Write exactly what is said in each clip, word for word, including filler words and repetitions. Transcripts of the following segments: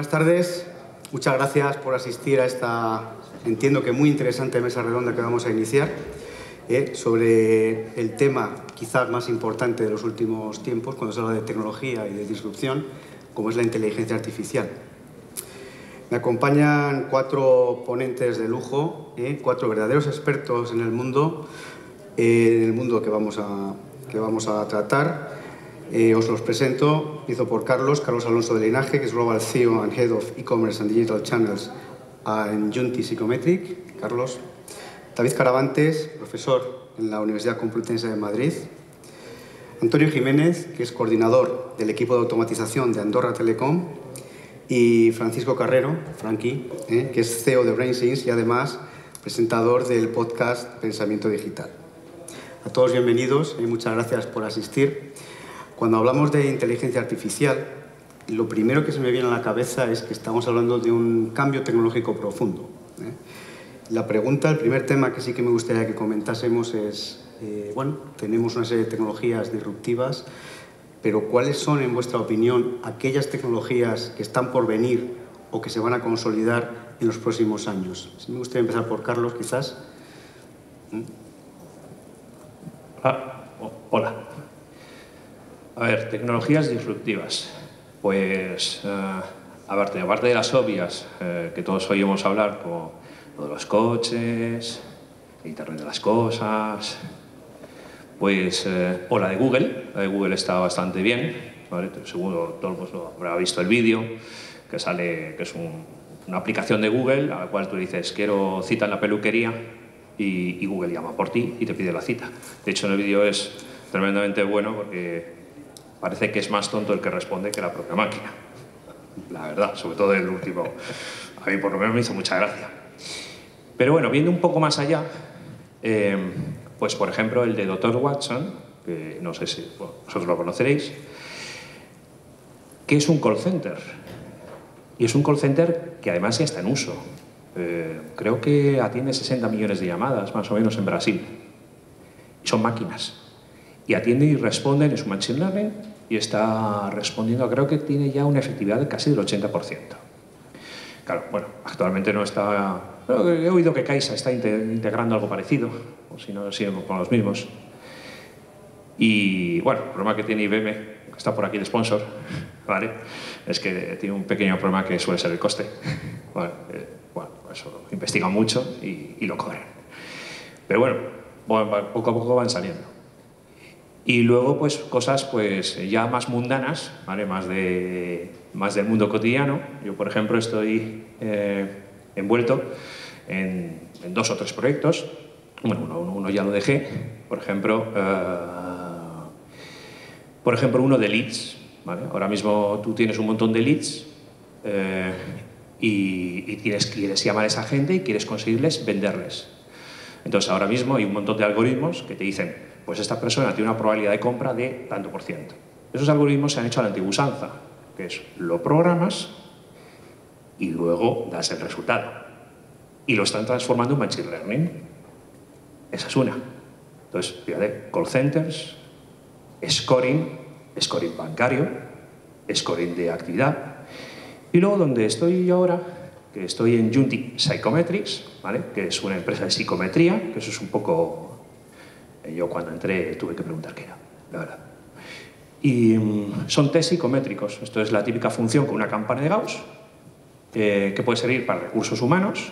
Buenas tardes. Muchas gracias por asistir a esta, entiendo que muy interesante mesa redonda que vamos a iniciar eh, sobre el tema quizás más importante de los últimos tiempos cuando se habla de tecnología y de disrupción, como es la inteligencia artificial. Me acompañan cuatro ponentes de lujo, eh, cuatro verdaderos expertos en el mundo, eh, en el mundo que vamos a, que vamos a tratar. Eh, os los presento. Empiezo por Carlos, Carlos Alonso de Linaje, que es Global C E O and Head of E-Commerce and Digital Channels en Junti Psychometric. Carlos. David Caravantes, profesor en la Universidad Complutense de Madrid. Antonio Jiménez, que es coordinador del equipo de automatización de Andorra Telecom. Y Francisco Carrero, Frankie, eh, que es C E O de BrainSense y además presentador del podcast Pensamiento Digital. A todos bienvenidos y muchas gracias por asistir. Cuando hablamos de inteligencia artificial, lo primero que se me viene a la cabeza es que estamos hablando de un cambio tecnológico profundo. ¿eh? La pregunta, el primer tema que sí que me gustaría que comentásemos es, eh, bueno, tenemos una serie de tecnologías disruptivas, pero ¿cuáles son, en vuestra opinión, aquellas tecnologías que están por venir o que se van a consolidar en los próximos años? Sí, me gustaría empezar por Carlos, quizás. ¿Mm? Ah, oh, hola. A ver, tecnologías disruptivas. Pues, eh, aparte, aparte de las obvias eh, que todos oímos hablar, como lo de los coches, Internet de las cosas, pues, eh, o la de Google. La de Google está bastante bien, ¿vale? Seguro todo el mundo habrá visto el vídeo, que sale, que es un, una aplicación de Google a la cual tú dices, quiero cita en la peluquería, y, y Google llama por ti y te pide la cita. De hecho, en el vídeo es tremendamente bueno porque parece que es más tonto el que responde que la propia máquina. La verdad, sobre todo el último. A mí por lo menos me hizo mucha gracia. Pero bueno, viendo un poco más allá, eh, pues por ejemplo el de doctor Watson, que no sé si bueno, vosotros lo conoceréis, que es un call center. Y es un call center que además ya está en uso. Eh, creo que atiende sesenta millones de llamadas, más o menos, en Brasil. Y son máquinas. Y atiende y responde en su machine learning y está respondiendo, creo que tiene ya una efectividad de casi del ochenta por ciento. Claro, bueno, actualmente no está... He oído que Caixa está integrando algo parecido, o si no, siguen con los mismos. Y bueno, el problema que tiene I B M, que está por aquí de sponsor, ¿vale? Es que tiene un pequeño problema que suele ser el coste. Bueno, eh, bueno eso lo investigan mucho y, y lo cobran. Pero bueno, bueno, poco a poco van saliendo. Y luego, pues, cosas pues, ya más mundanas, ¿vale? más, de, más del mundo cotidiano. Yo, por ejemplo, estoy eh, envuelto en, en dos o tres proyectos. Bueno, uno, uno ya lo dejé. Por ejemplo, uh, por ejemplo uno de leads. ¿Vale? Ahora mismo tú tienes un montón de leads eh, y, y tienes, quieres llamar a esa gente y quieres conseguirles venderles. Entonces, ahora mismo hay un montón de algoritmos que te dicen pues esta persona tiene una probabilidad de compra de tanto por ciento. Esos algoritmos se han hecho a la antigua usanza, que es lo programas y luego das el resultado. Y lo están transformando en machine learning. Esa es una. Entonces, fíjate, call centers, scoring, scoring bancario, scoring de actividad. Y luego donde estoy yo ahora, que estoy en Junti Psychometrics, ¿vale? Que es una empresa de psicometría, que eso es un poco... Yo cuando entré tuve que preguntar qué era, la verdad. Y um, son test psicométricos. Esto es la típica función con una campana de Gauss, eh, que puede servir para recursos humanos,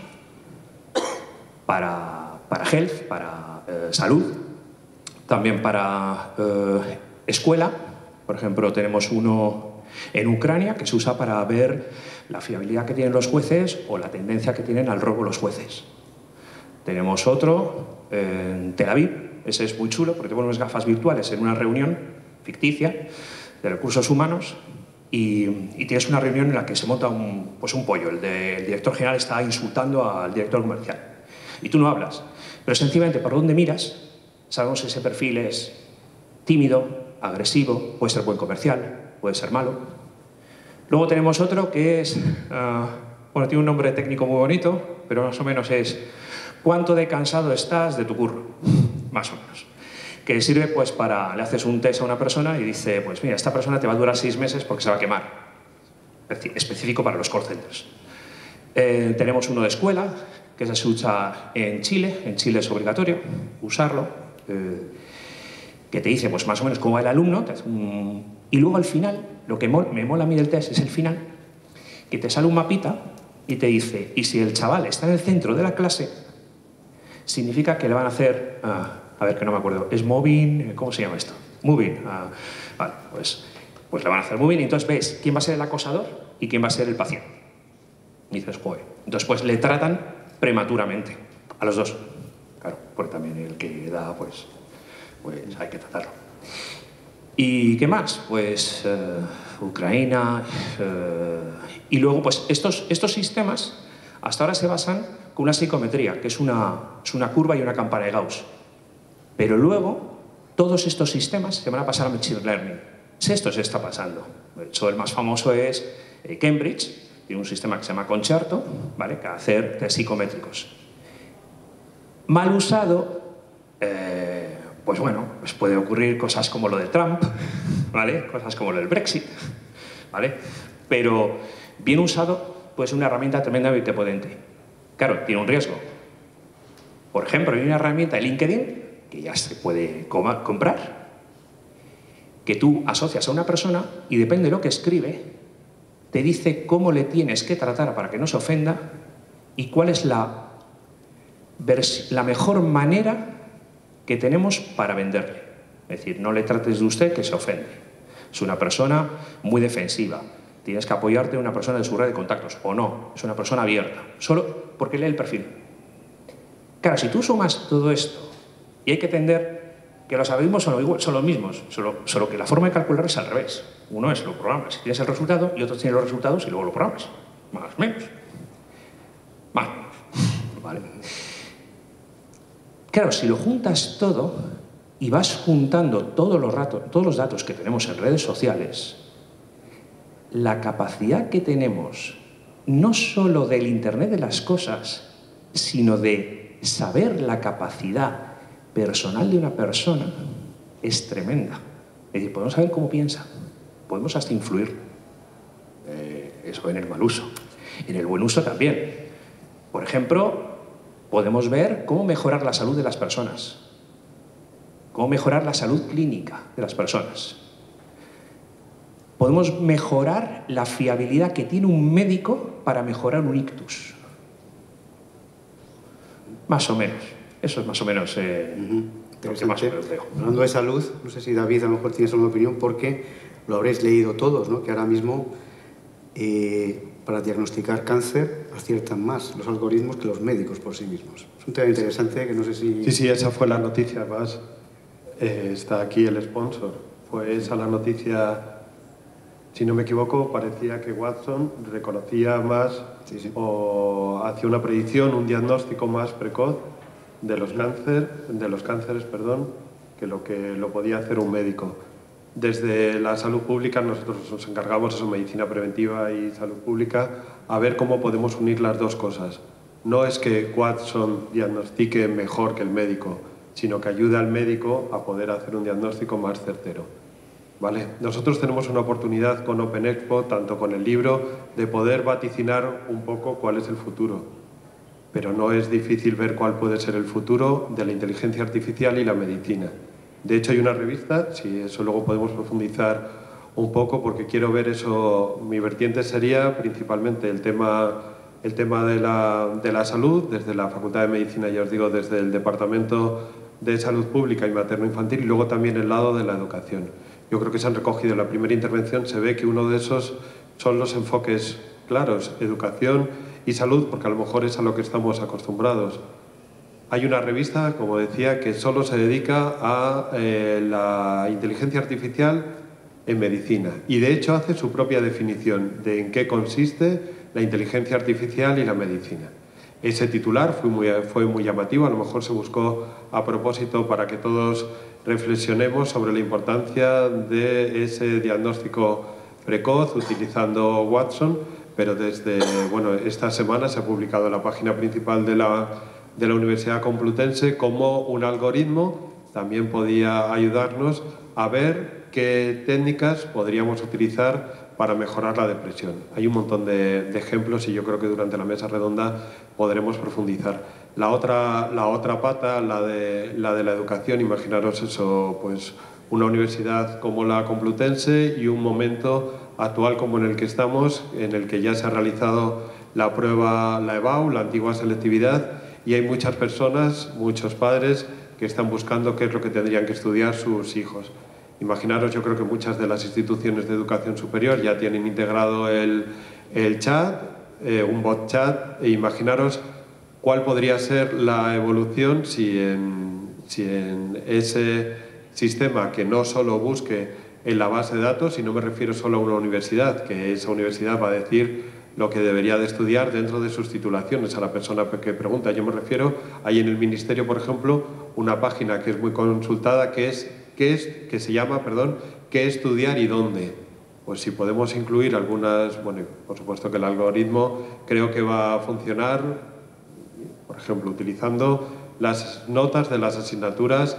para, para health, para eh, salud, también para eh, escuela. Por ejemplo, tenemos uno en Ucrania que se usa para ver la fiabilidad que tienen los jueces o la tendencia que tienen al robo los jueces. Tenemos otro en Tel Aviv. Ese es muy chulo porque te pones gafas virtuales en una reunión ficticia de recursos humanos y, y tienes una reunión en la que se monta un, pues un pollo. El, de, el director general está insultando al director comercial y tú no hablas. Pero sencillamente por donde miras sabemos si ese perfil es tímido, agresivo, puede ser buen comercial, puede ser malo. Luego tenemos otro que es, uh, bueno, tiene un nombre técnico muy bonito, pero más o menos es ¿cuánto de cansado estás de tu curro? Más o menos. Que sirve pues para, le haces un test a una persona y dice, pues mira, esta persona te va a durar seis meses porque se va a quemar. específico para los call centers. Eh, tenemos uno de escuela, que se usa en Chile. En Chile es obligatorio usarlo, eh, que te dice pues, más o menos cómo va el alumno. Y luego al final, lo que me mola a mí del test es el final, que te sale un mapita y te dice, y si el chaval está en el centro de la clase, significa que le van a hacer, ah, a ver que no me acuerdo, es moving, ¿cómo se llama esto? Moving, ah, vale, pues, pues le van a hacer moving y entonces ves quién va a ser el acosador y quién va a ser el paciente. Y dices, joder, entonces pues le tratan prematuramente, a los dos. Claro, porque también el que da, pues, pues hay que tratarlo. ¿Y qué más? Pues uh, Ucrania, uh, y luego pues estos, estos sistemas hasta ahora se basan con una psicometría, que es una, es una curva y una campana de Gauss. Pero luego todos estos sistemas se van a pasar a Machine Learning. Esto se está pasando. De hecho, el más famoso es eh, Cambridge, tiene un sistema que se llama Concerto, ¿vale? Que hacer test psicométricos. Mal usado, eh, pues bueno, pues puede ocurrir cosas como lo de Trump, ¿vale? Cosas como lo del Brexit, ¿vale? Pero bien usado, puede ser una herramienta tremendamente potente. Claro, tiene un riesgo. Por ejemplo, hay una herramienta de LinkedIn, que ya se puede comprar, que tú asocias a una persona y depende de lo que escribe, te dice cómo le tienes que tratar para que no se ofenda y cuál es la, la mejor manera que tenemos para venderle. Es decir, no le trates de usted que se ofende. Es una persona muy defensiva. Tienes que apoyarte en una persona de su red de contactos. O no, es una persona abierta. Solo porque lee el perfil. Claro, si tú sumas todo esto, y hay que entender que los algoritmos son, igual, son los mismos, solo, solo que la forma de calcular es al revés. Uno es lo programas y tienes el resultado, y otro tiene los resultados y luego lo programas. Más o menos. Más o menos. ¿Vale? Claro, si lo juntas todo y vas juntando todos los, ratos, todos los datos que tenemos en redes sociales, la capacidad que tenemos, no solo del Internet de las cosas, sino de saber la capacidad personal de una persona, es tremenda. Es decir, podemos saber cómo piensa, podemos hasta influir. Eh, eso en el mal uso. En el buen uso también. Por ejemplo, podemos ver cómo mejorar la salud de las personas, cómo mejorar la salud clínica de las personas. Podemos mejorar la fiabilidad que tiene un médico para mejorar un ictus. Más o menos. Eso es más o menos eh, uh-huh. lo que más o menos veo. Hablando de salud, no sé si David a lo mejor tienes alguna opinión, porque lo habréis leído todos, ¿no? Que ahora mismo eh, para diagnosticar cáncer aciertan más los algoritmos que los médicos por sí mismos. Es un tema interesante que no sé si... Sí, sí, esa fue la noticia, además eh, está aquí el sponsor. Fue esa la noticia, si no me equivoco, parecía que Watson reconocía más sí, sí. o hacía una predicción, un diagnóstico más precoz de los, cáncer, de los cánceres perdón, que lo que lo podía hacer un médico. Desde la salud pública nosotros nos encargamos, eso, medicina preventiva y salud pública, a ver cómo podemos unir las dos cosas. No es que Watson diagnostique mejor que el médico, sino que ayude al médico a poder hacer un diagnóstico más certero. ¿Vale? Nosotros tenemos una oportunidad con OpenExpo, tanto con el libro, de poder vaticinar un poco cuál es el futuro. Pero no es difícil ver cuál puede ser el futuro de la inteligencia artificial y la medicina. De hecho, hay una revista, si eso luego podemos profundizar un poco, porque quiero ver eso. Mi vertiente sería principalmente el tema, el tema de, la, de la salud, desde la Facultad de Medicina, ya os digo, desde el Departamento de Salud Pública y Materno-Infantil, y luego también el lado de la educación. Yo creo que se han recogido en la primera intervención, se ve que uno de esos son los enfoques claros, educación y salud, porque a lo mejor es a lo que estamos acostumbrados. Hay una revista, como decía, que solo se dedica a eh, la inteligencia artificial en medicina y de hecho hace su propia definición de en qué consiste la inteligencia artificial y la medicina. Ese titular fue muy, fue muy llamativo, a lo mejor se buscó a propósito para que todos reflexionemos sobre la importancia de ese diagnóstico precoz utilizando Watson, pero desde bueno, esta semana se ha publicado en la página principal de la, de la Universidad Complutense cómo un algoritmo también podía ayudarnos a ver qué técnicas podríamos utilizar para mejorar la depresión. Hay un montón de, de ejemplos y yo creo que durante la mesa redonda podremos profundizar. La otra, la otra pata, la de, la de la educación, imaginaros eso, pues una universidad como la Complutense y un momento actual como en el que estamos, en el que ya se ha realizado la prueba, la EBAU, la antigua selectividad, y hay muchas personas, muchos padres que están buscando qué es lo que tendrían que estudiar sus hijos. Imaginaros, yo creo que muchas de las instituciones de educación superior ya tienen integrado el, el chat, eh, un bot chat, e imaginaros cuál podría ser la evolución si en, si en ese sistema que no solo busque en la base de datos, y no me refiero solo a una universidad, que esa universidad va a decir lo que debería de estudiar dentro de sus titulaciones a la persona que pregunta. Yo me refiero, hay en el Ministerio, por ejemplo, una página que es muy consultada, que es, que es, que se llama, perdón, ¿qué estudiar y dónde? Pues si podemos incluir algunas, bueno, por supuesto que el algoritmo creo que va a funcionar, por ejemplo, utilizando las notas de las asignaturas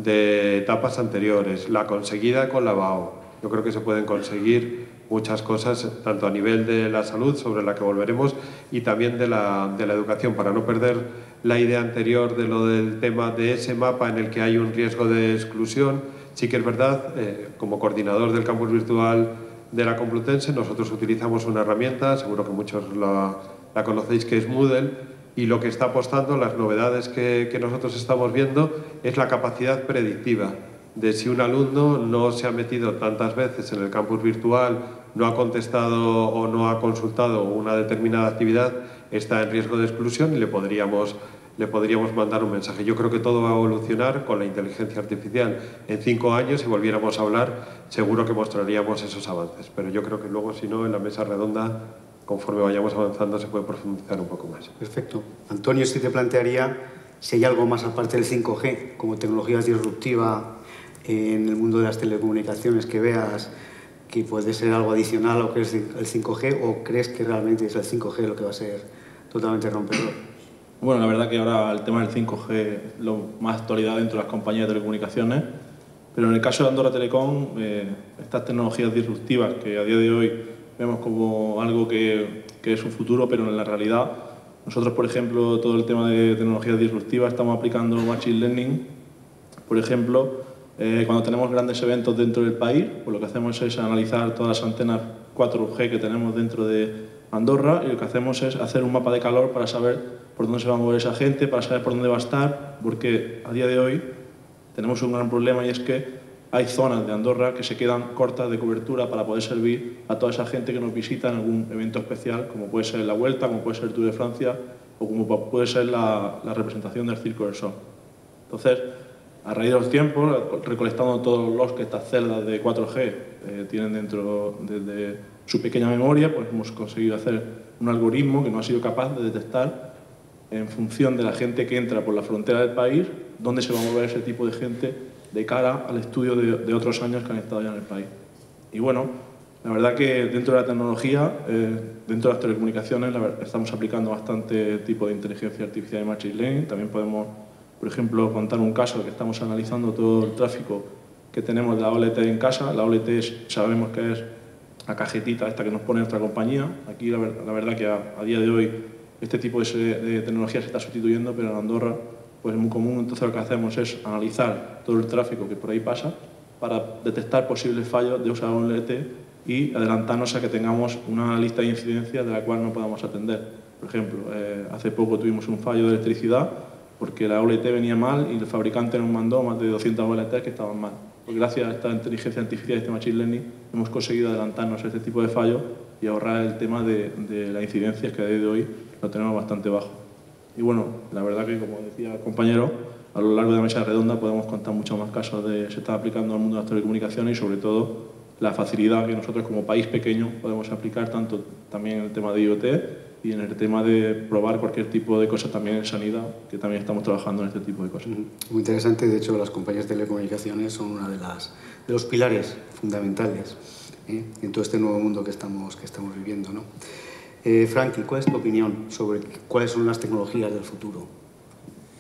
de etapas anteriores, la conseguida con la BAO. Yo creo que se pueden conseguir muchas cosas, tanto a nivel de la salud, sobre la que volveremos, y también de la, de la educación, para no perder la idea anterior de lo del tema de ese mapa en el que hay un riesgo de exclusión. Sí que es verdad, eh, como coordinador del campus virtual de la Complutense, nosotros utilizamos una herramienta, seguro que muchos la, la conocéis, que es Moodle, y lo que está apostando, las novedades que, que nosotros estamos viendo, es la capacidad predictiva de si un alumno no se ha metido tantas veces en el campus virtual, no ha contestado o no ha consultado una determinada actividad, está en riesgo de exclusión y le podríamos, le podríamos mandar un mensaje. Yo creo que todo va a evolucionar con la inteligencia artificial. En cinco años, si volviéramos a hablar, seguro que mostraríamos esos avances. Pero yo creo que luego, si no, en la mesa redonda, conforme vayamos avanzando, se puede profundizar un poco más. Perfecto. Antonio, sí te plantearía si hay algo más aparte del cinco G, como tecnología disruptiva en el mundo de las telecomunicaciones, que veas que puede ser algo adicional a lo que es el cinco G, o crees que realmente es el cinco G lo que va a ser totalmente rompedor. Bueno, la verdad que ahora el tema del cinco G es lo más actualidad dentro de las compañías de telecomunicaciones, pero en el caso de Andorra Telecom, eh, estas tecnologías disruptivas que a día de hoy vemos como algo que, que es un futuro, pero en la realidad, nosotros, por ejemplo, todo el tema de tecnologías disruptivas, estamos aplicando Machine Learning, por ejemplo, eh, cuando tenemos grandes eventos dentro del país, pues lo que hacemos es analizar todas las antenas cuatro G que tenemos dentro de Andorra, y lo que hacemos es hacer un mapa de calor para saber por dónde se va a mover esa gente, para saber por dónde va a estar, porque a día de hoy tenemos un gran problema, y es que hay zonas de Andorra que se quedan cortas de cobertura para poder servir a toda esa gente que nos visita en algún evento especial, como puede ser la Vuelta, como puede ser el Tour de Francia, o como puede ser la, la representación del Circo del Sol. Entonces, a raíz de los tiempos, recolectando todos los que estas celdas de cuatro G eh, tienen dentro de su pequeña memoria, pues hemos conseguido hacer un algoritmo que nos ha sido capaz de detectar, en función de la gente que entra por la frontera del país, dónde se va a mover ese tipo de gente de cara al estudio de, de otros años que han estado ya en el país. Y bueno, la verdad que dentro de la tecnología, eh, dentro de las telecomunicaciones, la verdad, estamos aplicando bastante tipo de inteligencia artificial y machine learning. También podemos, por ejemplo, contar un caso que estamos analizando todo el tráfico que tenemos de la O L T en casa. La O L T es, sabemos que es la cajetita esta que nos pone nuestra compañía. Aquí la, la verdad que a, a día de hoy este tipo de, de tecnología se está sustituyendo, pero en Andorra pues es muy común. Entonces lo que hacemos es analizar todo el tráfico que por ahí pasa para detectar posibles fallos de usar O L T y adelantarnos a que tengamos una lista de incidencias de la cual no podamos atender. Por ejemplo, eh, hace poco tuvimos un fallo de electricidad porque la O L T venía mal y el fabricante nos mandó más de doscientas O L T que estaban mal. Pues gracias a esta inteligencia artificial y este machine learning hemos conseguido adelantarnos a este tipo de fallos y ahorrar el tema de, de las incidencias, que a día de hoy lo tenemos bastante bajo. Y bueno, la verdad que, como decía el compañero, a lo largo de la mesa redonda podemos contar muchos más casos de se está aplicando al mundo de las telecomunicaciones, y sobre todo la facilidad que nosotros como país pequeño podemos aplicar tanto también en el tema de I O T y en el tema de probar cualquier tipo de cosas también en sanidad, que también estamos trabajando en este tipo de cosas. Muy interesante. De hecho, las compañías de telecomunicaciones son uno de, las, de los pilares fundamentales ¿eh? en todo este nuevo mundo que estamos, que estamos viviendo, ¿no? Eh, Frankie, ¿cuál es tu opinión sobre cuáles son las tecnologías del futuro?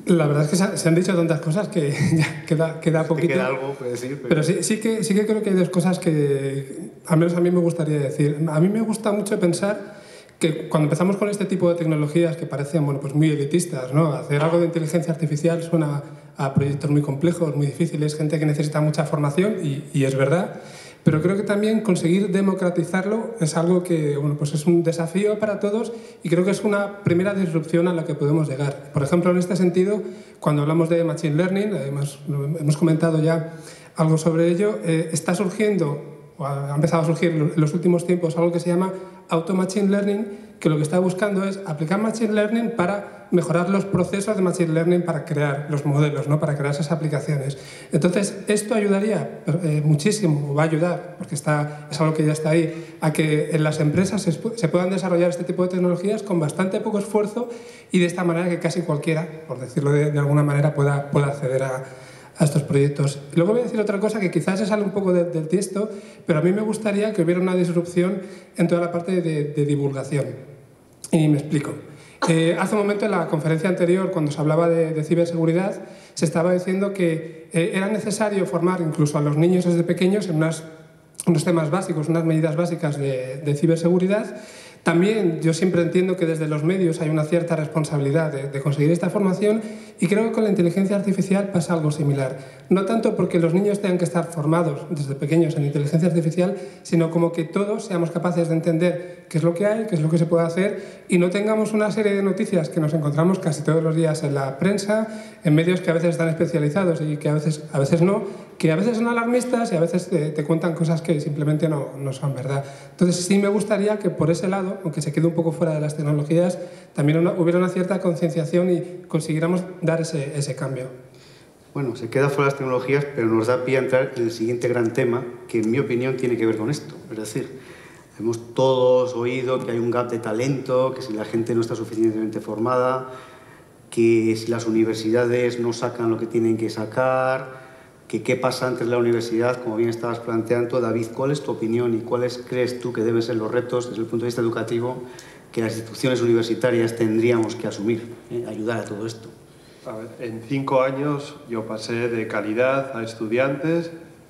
La verdad es que se han dicho tantas cosas que ya queda, queda poquito. Queda algo, puede decir. Pero, pero sí, sí, que, sí que creo que hay dos cosas que, al menos a mí me gustaría decir. A mí me gusta mucho pensar que cuando empezamos con este tipo de tecnologías que parecen, bueno, pues muy elitistas, ¿no? Hacer algo de inteligencia artificial suena a proyectos muy complejos, muy difíciles, gente que necesita mucha formación, y, y es verdad. Pero creo que también conseguir democratizarlo es algo que, bueno, pues es un desafío para todos, y creo que es una primera disrupción a la que podemos llegar. Por ejemplo, en este sentido, cuando hablamos de Machine Learning, además hemos comentado ya algo sobre ello, eh, está surgiendo, o ha empezado a surgir en los últimos tiempos, algo que se llama Auto Machine Learning, que lo que está buscando es aplicar Machine Learning para mejorar los procesos de Machine Learning para crear los modelos, ¿no? Para crear esas aplicaciones. Entonces, esto ayudaría eh, muchísimo, o va a ayudar, porque está, es algo que ya está ahí, a que en las empresas se, se puedan desarrollar este tipo de tecnologías con bastante poco esfuerzo, y de esta manera que casi cualquiera, por decirlo de, de alguna manera, pueda, pueda acceder a, a estos proyectos. Y luego voy a decir otra cosa que quizás se sale un poco de, del texto, pero a mí me gustaría que hubiera una disrupción en toda la parte de, de divulgación. Y me explico. Eh, hace un momento, en la conferencia anterior, cuando se hablaba de, de ciberseguridad, se estaba diciendo que eh, era necesario formar incluso a los niños desde pequeños en unas, unos temas básicos, unas medidas básicas de, de ciberseguridad. También yo siempre entiendo que desde los medios hay una cierta responsabilidad de, de conseguir esta formación, y creo que con la inteligencia artificial pasa algo similar. No tanto porque los niños tengan que estar formados desde pequeños en inteligencia artificial, sino como que todos seamos capaces de entender qué es lo que hay, qué es lo que se puede hacer, y no tengamos una serie de noticias que nos encontramos casi todos los días en la prensa, en medios que a veces están especializados y que a veces, a veces no, que a veces son alarmistas y a veces te, te cuentan cosas que simplemente no, no son verdad. Entonces sí me gustaría que por ese lado, aunque se quede un poco fuera de las tecnologías, también una, hubiera una cierta concienciación y consiguiéramos dar ese, ese cambio. Bueno, se queda fuera de las tecnologías, pero nos da pie a entrar en el siguiente gran tema, que en mi opinión tiene que ver con esto. Es decir, hemos todos oído que hay un gap de talento, que si la gente no está suficientemente formada, que si las universidades no sacan lo que tienen que sacar, que qué pasa antes de la universidad, como bien estabas planteando. David, ¿cuál es tu opinión y cuáles crees tú que deben ser los retos desde el punto de vista educativo que las instituciones universitarias tendríamos que asumir, eh, ayudar a todo esto? A ver, en cinco años yo pasé de calidad a estudiantes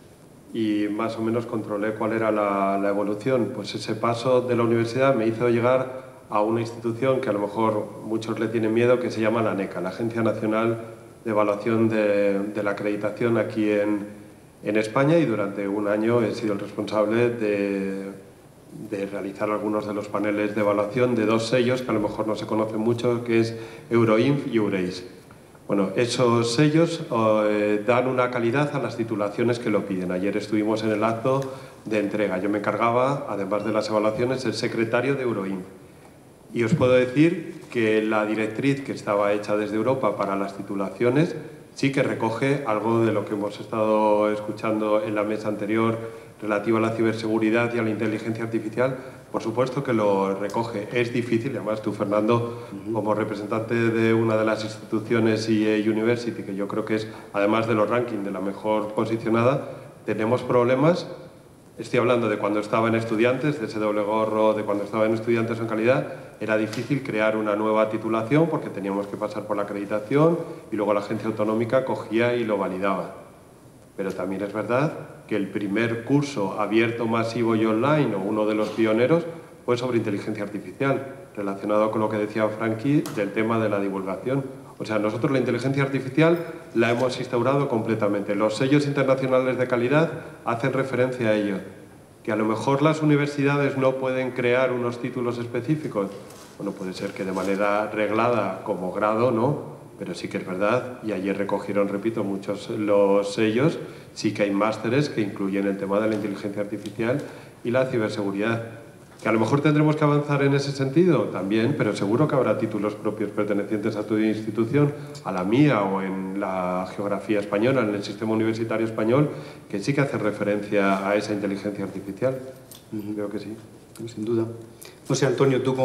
y más o menos controlé cuál era la, la evolución. Pues ese paso de la universidad me hizo llegar a una institución que a lo mejor muchos le tienen miedo, que se llama la ANECA, la Agencia Nacional de Evaluación de, de la Acreditación aquí en, en España, y durante un año he sido el responsable de, de realizar algunos de los paneles de evaluación de dos sellos que a lo mejor no se conocen mucho, que es Euroinf y Eurace. Bueno, esos sellos eh, dan una calidad a las titulaciones que lo piden. Ayer estuvimos en el acto de entrega. Yo me encargaba, además de las evaluaciones, el secretario de Euroinf. Y os puedo decir que la directriz que estaba hecha desde Europa para las titulaciones sí que recoge algo de lo que hemos estado escuchando en la mesa anterior relativo a la ciberseguridad y a la inteligencia artificial. Por supuesto que lo recoge. Es difícil, además tú, Fernando, como representante de una de las instituciones E A University, que yo creo que es, además de los rankings, de la mejor posicionada, tenemos problemas. Estoy hablando de cuando estaba en estudiantes, de ese doble gorro, de cuando estaba en estudiantes en calidad. Era difícil crear una nueva titulación porque teníamos que pasar por la acreditación y luego la agencia autonómica cogía y lo validaba. Pero también es verdad que el primer curso abierto, masivo y online, o uno de los pioneros, fue sobre inteligencia artificial, relacionado con lo que decía Frankie del tema de la divulgación. O sea, nosotros la inteligencia artificial la hemos instaurado completamente. Los sellos internacionales de calidad hacen referencia a ello. Que a lo mejor las universidades no pueden crear unos títulos específicos. Bueno, puede ser que de manera reglada como grado, ¿no? Pero sí que es verdad, y ayer recogieron, repito, muchos los sellos, sí que hay másteres que incluyen el tema de la inteligencia artificial y la ciberseguridad. Que a lo mejor tendremos que avanzar en ese sentido también, pero seguro que habrá títulos propios pertenecientes a tu institución, a la mía o en la geografía española, en el sistema universitario español, que sí que hace referencia a esa inteligencia artificial. Uh-huh. Creo que sí. Sin duda. No sé, Antonio, tú como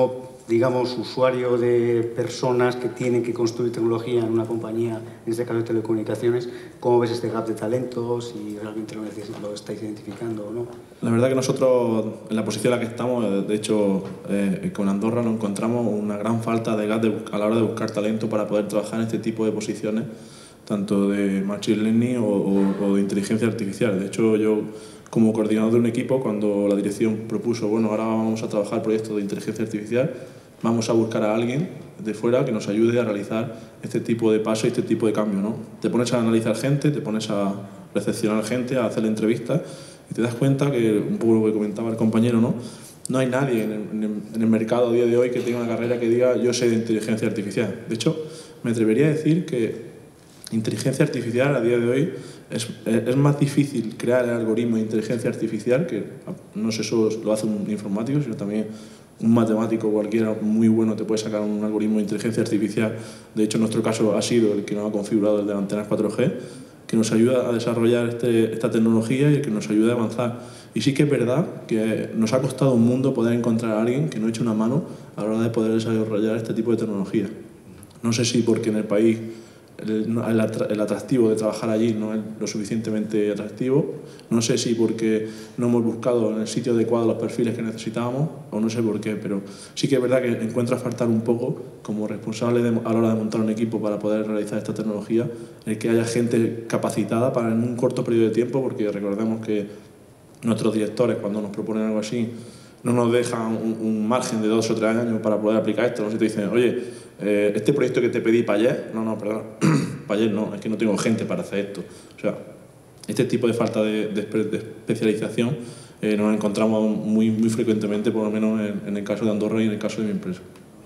digamos, usuario de personas que tienen que construir tecnología en una compañía, en este caso de telecomunicaciones, ¿cómo ves este gap de talentos? Si realmente lo, lo estáis identificando o no. La verdad que nosotros, en la posición en la que estamos, de hecho, eh, con Andorra nos encontramos una gran falta de gap de, a la hora de buscar talento para poder trabajar en este tipo de posiciones, tanto de Machine Learning o, o, o de inteligencia artificial. De hecho, yo, como coordinador de un equipo, cuando la dirección propuso, bueno, ahora vamos a trabajar proyectos de inteligencia artificial, vamos a buscar a alguien de fuera que nos ayude a realizar este tipo de paso y este tipo de cambio, ¿no? Te pones a analizar gente, te pones a recepcionar gente, a hacer entrevistas y te das cuenta que, un poco lo que comentaba el compañero, ¿no? No hay nadie en el, en el, en el mercado a día de hoy que tenga una carrera que diga yo sé de inteligencia artificial. De hecho, me atrevería a decir que inteligencia artificial a día de hoy es, es más difícil crear el algoritmo de inteligencia artificial, que no sé solo lo hace un informático, sino también un matemático cualquiera muy bueno te puede sacar un algoritmo de inteligencia artificial. De hecho, en nuestro caso ha sido el que nos ha configurado el de antenas cuatro G, que nos ayuda a desarrollar este, esta tecnología y el que nos ayuda a avanzar. Y sí que es verdad que nos ha costado un mundo poder encontrar a alguien que nos eche una mano a la hora de poder desarrollar este tipo de tecnología. No sé si porque en el país el, el atractivo de trabajar allí no es lo suficientemente atractivo, no sé si porque no hemos buscado en el sitio adecuado los perfiles que necesitábamos, o no sé por qué, pero sí que es verdad que encuentro a faltar un poco, como responsable de, a la hora de montar un equipo para poder realizar esta tecnología, el que haya gente capacitada para en un corto periodo de tiempo, porque recordemos que nuestros directores, cuando nos proponen algo así, no nos dejan un, un margen de dos o tres años para poder aplicar esto. No sé, te dicen, oye, eh, este proyecto que te pedí para ayer, no, no, perdón, para ayer no, es que no tengo gente para hacer esto. O sea, este tipo de falta de, de, de especialización eh, nos encontramos muy, muy frecuentemente, por lo menos en, en el caso de Andorra y en el caso de mi empresa.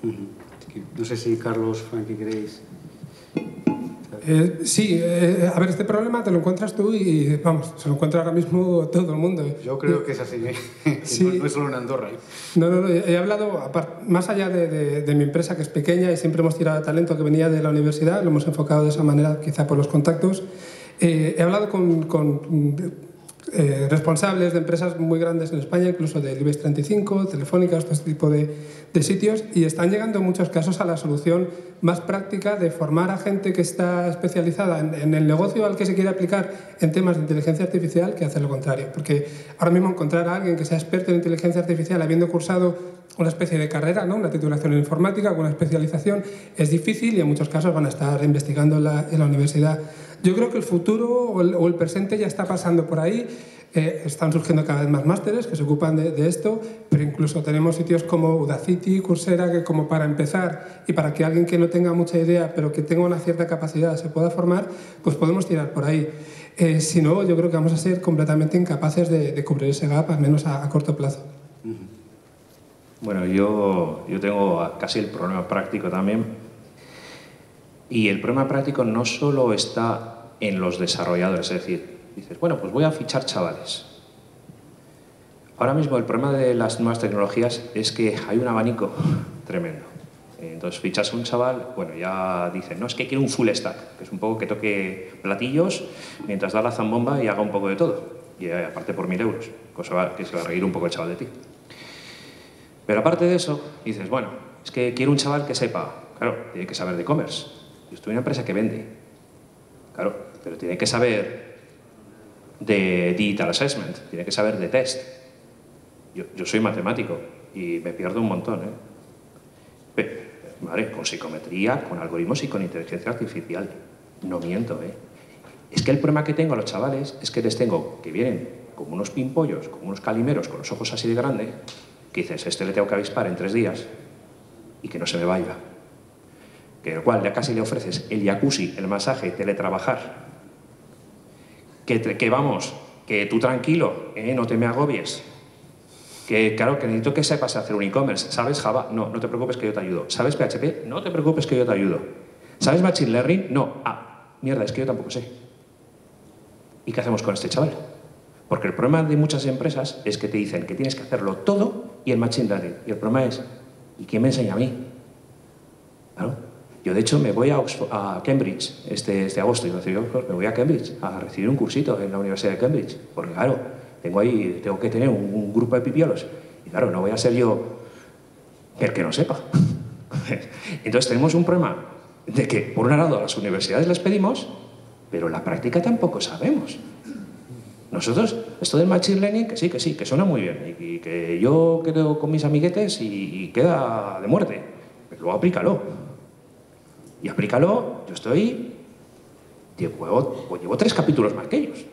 No sé si Carlos, Frankie, queréis... Eh, sí, eh, a ver, este problema te lo encuentras tú y, vamos, se lo encuentra ahora mismo todo el mundo. Yo creo que es así, ¿eh? Que sí. no, no es solo en Andorra. ¿eh? No, no, no, he hablado, apart, más allá de, de, de mi empresa, que es pequeña y siempre hemos tirado de talento que venía de la universidad, lo hemos enfocado de esa manera, quizá por los contactos. Eh, he hablado con... con Eh, responsables de empresas muy grandes en España, incluso del IBEX treinta y cinco, Telefónica, este tipo de, de sitios, y están llegando en muchos casos a la solución más práctica de formar a gente que está especializada en, en el negocio al que se quiere aplicar en temas de inteligencia artificial que hacer lo contrario. Porque ahora mismo encontrar a alguien que sea experto en inteligencia artificial habiendo cursado una especie de carrera, ¿no? Una titulación en informática, una especialización, es difícil y en muchos casos van a estar investigando en la, en la universidad. Yo creo que el futuro o el, o el presente ya está pasando por ahí. Eh, están surgiendo cada vez más másteres que se ocupan de, de esto, pero incluso tenemos sitios como Udacity, Coursera, que como para empezar y para que alguien que no tenga mucha idea, pero que tenga una cierta capacidad se pueda formar, pues podemos tirar por ahí. Eh, si no, yo creo que vamos a ser completamente incapaces de, de cubrir ese gap, al menos a, a corto plazo. Bueno, yo, yo tengo casi el problema práctico también. Y el problema práctico no solo está en los desarrolladores, es decir, dices, bueno, pues voy a fichar chavales. Ahora mismo el problema de las nuevas tecnologías es que hay un abanico tremendo. Entonces fichas a un chaval, bueno, ya dicen, no, es que quiero un full stack, que es un poco que toque platillos mientras da la zambomba y haga un poco de todo. Y aparte por mil euros, cosa que se va a reír un poco el chaval de ti. Pero aparte de eso, dices, bueno, es que quiero un chaval que sepa, claro, tiene que saber de e-commerce. Yo estoy en una empresa que vende, claro, pero tiene que saber de digital assessment, tiene que saber de test. Yo, yo soy matemático y me pierdo un montón, ¿eh? Pero, vale, con psicometría, con algoritmos y con inteligencia artificial. No miento, ¿eh? Es que el problema que tengo a los chavales es que les tengo que vienen como unos pimpollos, como unos calimeros con los ojos así de grande, que dices, este le tengo que avispar en tres días y que no se me vaya. Que lo cual ya casi le ofreces el jacuzzi, el masaje, teletrabajar. Que, que vamos, que tú tranquilo, ¿eh? No te me agobies. Que claro, que necesito que sepas hacer un e-commerce. ¿Sabes Java? No, no te preocupes que yo te ayudo. ¿Sabes P H P? No te preocupes que yo te ayudo. ¿Sabes Machine Learning? No. Ah, mierda, es que yo tampoco sé. ¿Y qué hacemos con este chaval? Porque el problema de muchas empresas es que te dicen que tienes que hacerlo todo y el Machine Learning. Y el problema es, ¿y quién me enseña a mí? Claro. Yo, de hecho, me voy a, Oxford, a Cambridge este, este agosto. Y yo me voy a Cambridge a recibir un cursito en la Universidad de Cambridge. Porque, claro, tengo ahí, tengo que tener un, un grupo de pipiolos. Y, claro, no voy a ser yo que el que no sepa. Entonces tenemos un problema de que, por un lado, a las universidades les pedimos, pero en la práctica tampoco sabemos. Nosotros, esto del machine learning, que sí, que sí, que suena muy bien, y que yo quedo con mis amiguetes y, y queda de muerte, pero luego aplícalo. Y aplícalo, yo estoy, llevo, pues llevo tres capítulos más que ellos.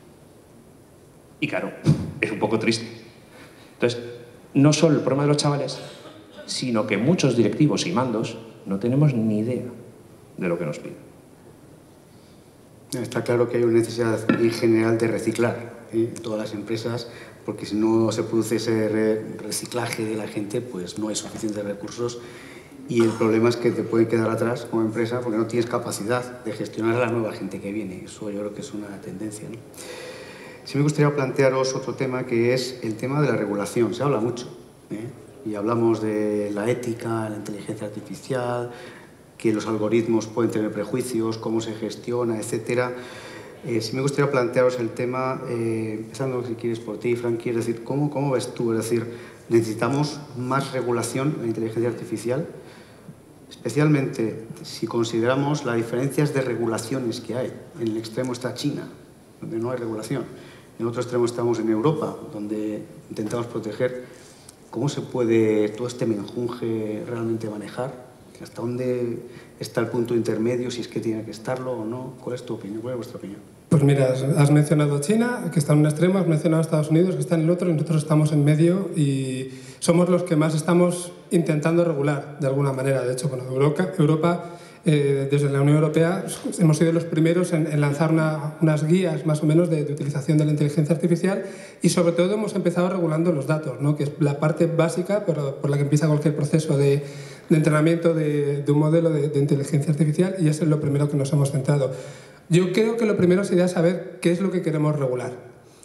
Y claro, es un poco triste. Entonces, no solo el problema de los chavales, sino que muchos directivos y mandos no tenemos ni idea de lo que nos piden. Está claro que hay una necesidad en general de reciclar ¿eh? en todas las empresas, porque si no se produce ese re reciclaje de la gente, pues no hay suficientes recursos y el problema es que te pueden quedar atrás como empresa porque no tienes capacidad de gestionar a la nueva gente que viene. Eso yo creo que es una tendencia, ¿no? Sí me gustaría plantearos otro tema que es el tema de la regulación. Se habla mucho ¿eh? y hablamos de la ética, la inteligencia artificial, que los algoritmos pueden tener prejuicios, cómo se gestiona, etcétera. Eh, sí me gustaría plantearos el tema, eh, empezando si quieres por ti, Frankie, es decir, ¿cómo, ¿cómo ves tú? Es decir, ¿necesitamos más regulación en la inteligencia artificial? Especialmente si consideramos las diferencias de regulaciones que hay. En el extremo está China, donde no hay regulación. En otro extremo estamos en Europa, donde intentamos proteger. ¿Cómo se puede todo este menjunje realmente manejar? ¿Hasta dónde está el punto intermedio, si es que tiene que estarlo o no? ¿Cuál es tu opinión? ¿Cuál es vuestra opinión? Pues mira, has mencionado China, que está en un extremo, has mencionado Estados Unidos, que está en el otro, y nosotros estamos en medio y somos los que más estamos intentando regular, de alguna manera. De hecho, bueno, Europa, Europa eh, desde la Unión Europea, hemos sido los primeros en, en lanzar una, unas guías, más o menos, de, de utilización de la inteligencia artificial y, sobre todo, hemos empezado regulando los datos, ¿no? Que es la parte básica pero por la que empieza cualquier proceso de de entrenamiento de, de un modelo de, de inteligencia artificial y eso es lo primero que nos hemos centrado. Yo creo que lo primero sería saber qué es lo que queremos regular.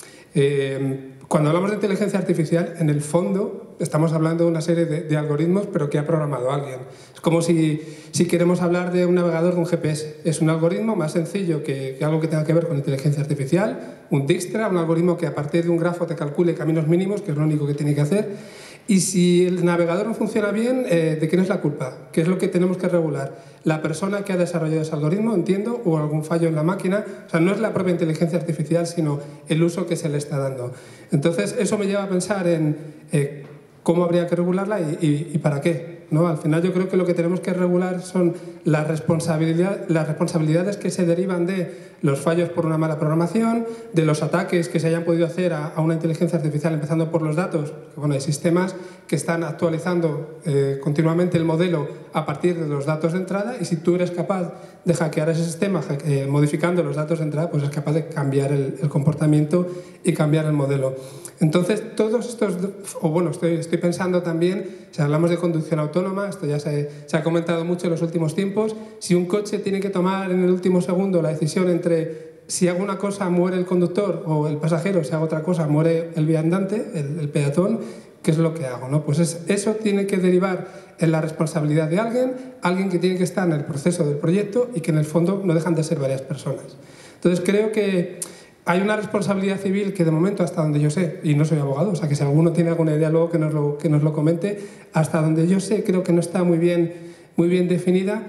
Eh, cuando hablamos de inteligencia artificial, en el fondo estamos hablando de una serie de, de algoritmos, pero que ha programado alguien. Es como si, si queremos hablar de un navegador de un G P S. Es un algoritmo más sencillo que, que algo que tenga que ver con inteligencia artificial, un Dijkstra, un algoritmo que a partir de un grafo te calcule caminos mínimos, que es lo único que tiene que hacer. Y si el navegador no funciona bien, eh, ¿de quién es la culpa? ¿Qué es lo que tenemos que regular? ¿La persona que ha desarrollado ese algoritmo, entiendo, o algún fallo en la máquina? O sea, no es la propia inteligencia artificial, sino el uso que se le está dando. Entonces, eso me lleva a pensar en eh, cómo habría que regularla y, y, y para qué, ¿no? Al final yo creo que lo que tenemos que regular son las, responsabilidad, las responsabilidades que se derivan de los fallos por una mala programación, de los ataques que se hayan podido hacer a, a una inteligencia artificial, empezando por los datos. Que, bueno, hay sistemas que están actualizando eh, continuamente el modelo a partir de los datos de entrada y si tú eres capaz de hackear ese sistema eh, modificando los datos de entrada, pues es capaz de cambiar el, el comportamiento y cambiar el modelo. Entonces, todos estos, o bueno, estoy, estoy pensando también, si hablamos de conducción autónoma, esto ya se, se ha comentado mucho en los últimos tiempos, si un coche tiene que tomar en el último segundo la decisión entre si hago una cosa muere el conductor o el pasajero, si hago otra cosa muere el viandante, el, el peatón, ¿qué es lo que hago? ¿No? Pues es, eso tiene que derivar en la responsabilidad de alguien, alguien que tiene que estar en el proceso del proyecto y que en el fondo no dejan de ser varias personas. Entonces creo que hay una responsabilidad civil que de momento, hasta donde yo sé, y no soy abogado, o sea que si alguno tiene alguna idea luego que nos lo, que nos lo comente, hasta donde yo sé creo que no está muy bien, muy bien definida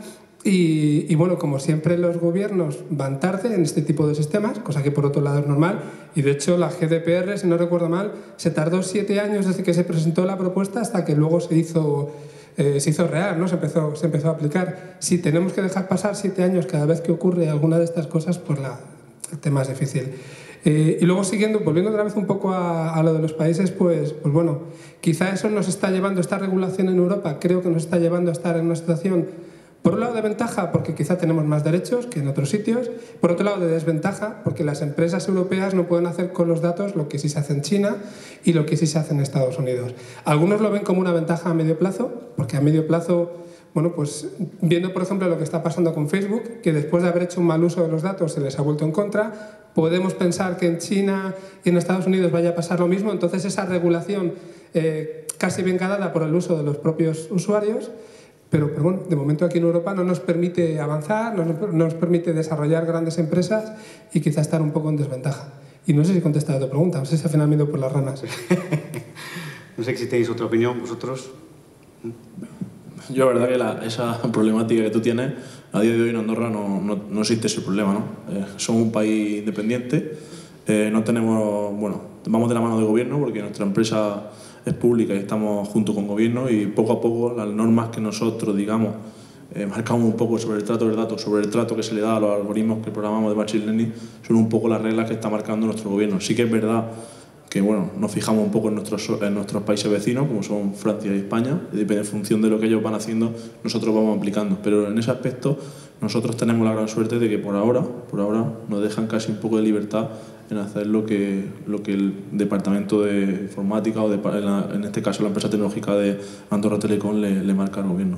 y, y bueno, como siempre los gobiernos van tarde en este tipo de sistemas, cosa que por otro lado es normal y de hecho la G D P R, si no recuerdo mal, se tardó siete años desde que se presentó la propuesta hasta que luego se hizo... Eh, se hizo real, ¿no? se, empezó, se empezó a aplicar. Si tenemos que dejar pasar siete años cada vez que ocurre alguna de estas cosas, pues la, el tema es difícil. Eh, y luego siguiendo, volviendo otra vez un poco a, a lo de los países, pues, pues bueno, quizá eso nos está llevando, esta regulación en Europa, creo que nos está llevando a estar en una situación, por un lado de ventaja, porque quizá tenemos más derechos que en otros sitios, por otro lado de desventaja, porque las empresas europeas no pueden hacer con los datos lo que sí se hace en China y lo que sí se hace en Estados Unidos. Algunos lo ven como una ventaja a medio plazo, porque a medio plazo, bueno, pues viendo por ejemplo lo que está pasando con Facebook, que después de haber hecho un mal uso de los datos se les ha vuelto en contra, podemos pensar que en China y en Estados Unidos vaya a pasar lo mismo, entonces esa regulación eh, casi bien dada por el uso de los propios usuarios. Pero, pero bueno, de momento aquí en Europa no nos permite avanzar, no nos, no nos permite desarrollar grandes empresas y quizá estar un poco en desventaja. Y no sé si he contestado a tu pregunta, no sé si al final me he ido por las ramas. No sé si tenéis otra opinión vosotros. Yo, la verdad que la, esa problemática que tú tienes, a día de hoy en Andorra no, no, no existe ese problema, ¿no? Eh, somos un país independiente, eh, no tenemos, bueno, vamos de la mano del gobierno porque nuestra empresa es pública y estamos junto con gobierno y poco a poco las normas que nosotros, digamos, eh, marcamos un poco sobre el trato del dato, sobre el trato que se le da a los algoritmos que programamos de Machine Learning, son un poco las reglas que está marcando nuestro gobierno. Sí que es verdad que bueno, nos fijamos un poco en nuestros, en nuestros países vecinos, como son Francia y España, y en función de lo que ellos van haciendo, nosotros vamos aplicando. Pero en ese aspecto, nosotros tenemos la gran suerte de que por ahora, por ahora nos dejan casi un poco de libertad en hacer lo que, lo que el departamento de informática o de, en, la, en este caso la empresa tecnológica de Andorra Telecom le, le marca al gobierno.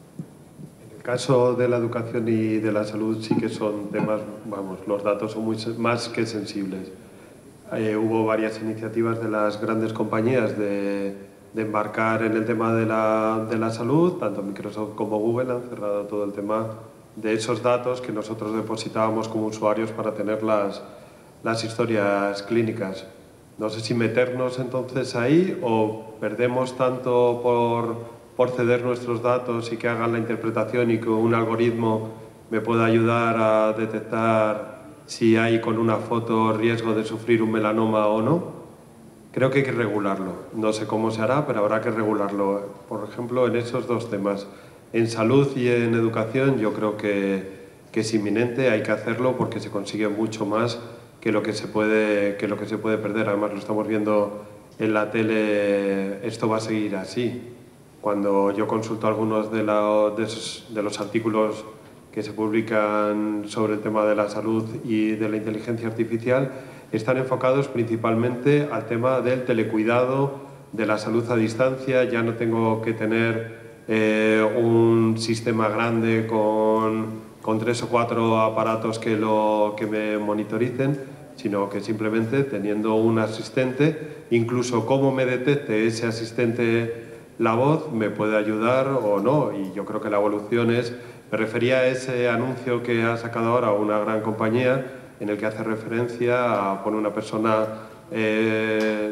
En el caso de la educación y de la salud sí que son temas, vamos, los datos son muy, más que sensibles. Eh, hubo varias iniciativas de las grandes compañías de, de embarcar en el tema de la, de la salud, tanto Microsoft como Google han cerrado todo el tema de esos datos que nosotros depositábamos como usuarios para tener las, las historias clínicas. No sé si meternos entonces ahí o perdemos tanto por, por ceder nuestros datos y que hagan la interpretación y que un algoritmo me pueda ayudar a detectar si hay con una foto riesgo de sufrir un melanoma o no. Creo que hay que regularlo. No sé cómo se hará, pero habrá que regularlo. Por ejemplo, en esos dos temas. En salud y en educación yo creo que, que es inminente, hay que hacerlo porque se consigue mucho más que lo que se puede, que lo que se puede perder. Además, lo estamos viendo en la tele, esto va a seguir así. Cuando yo consulto algunos de, la, de, esos, de los artículos que se publican sobre el tema de la salud y de la inteligencia artificial, están enfocados principalmente al tema del telecuidado, de la salud a distancia. Ya no tengo que tener eh, un sistema grande con, con tres o cuatro aparatos que, lo, que me monitoricen, sino que simplemente teniendo un asistente, incluso cómo me detecte ese asistente la voz, me puede ayudar o no. Y yo creo que la evolución es... Me refería a ese anuncio que ha sacado ahora una gran compañía en el que hace referencia a poner una persona eh,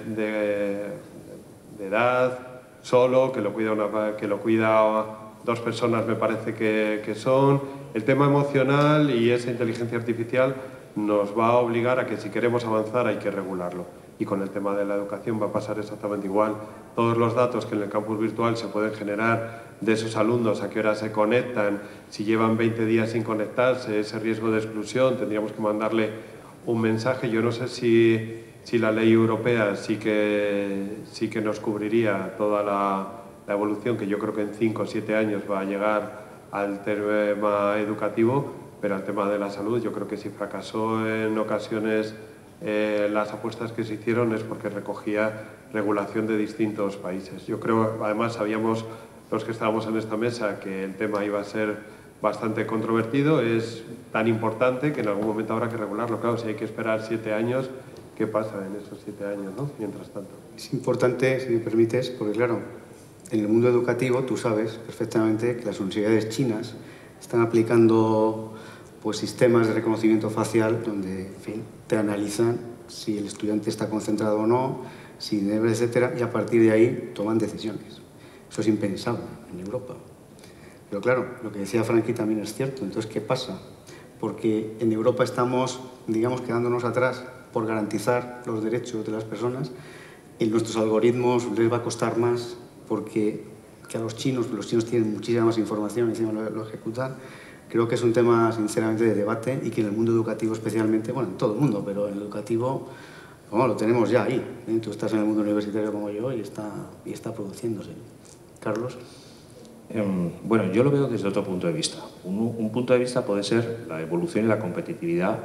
de, de edad, solo, que lo cuida, una, que lo cuida dos personas, me parece que, que son. El tema emocional y esa inteligencia artificial nos va a obligar a que si queremos avanzar hay que regularlo. Y con el tema de la educación va a pasar exactamente igual. Todos los datos que en el campus virtual se pueden generar de esos alumnos, a qué hora se conectan, si llevan veinte días sin conectarse, ese riesgo de exclusión, tendríamos que mandarle un mensaje. Yo no sé si, si la ley europea sí que, sí que nos cubriría toda la, la evolución, que yo creo que en cinco o siete años va a llegar al tema educativo, pero al tema de la salud yo creo que si fracasó en ocasiones eh, las apuestas que se hicieron es porque recogía regulación de distintos países. Yo creo, además, sabíamos los que estábamos en esta mesa que el tema iba a ser bastante controvertido. Es tan importante que en algún momento habrá que regularlo. Claro, si hay que esperar siete años, ¿qué pasa en esos siete años, ¿no? Mientras tanto. Es importante, si me permites, porque claro, en el mundo educativo tú sabes perfectamente que las universidades chinas están aplicando pues, sistemas de reconocimiento facial donde, en fin, te analizan si el estudiante está concentrado o no, si debe, etcétera, y a partir de ahí toman decisiones. Eso es impensable en Europa. Pero claro, lo que decía Frankie también es cierto. Entonces, ¿qué pasa? Porque en Europa estamos, digamos, quedándonos atrás por garantizar los derechos de las personas. En nuestros algoritmos les va a costar más porque que a los chinos, los chinos tienen muchísima más información y encima lo, lo ejecutan. Creo que es un tema, sinceramente, de debate y que en el mundo educativo especialmente, bueno, en todo el mundo, pero en el educativo, bueno, lo tenemos ya ahí, ¿eh? Tú estás en el mundo universitario como yo y está, y está produciéndose. Carlos. Eh, bueno, yo lo veo desde otro punto de vista. Un, un punto de vista puede ser la evolución y la competitividad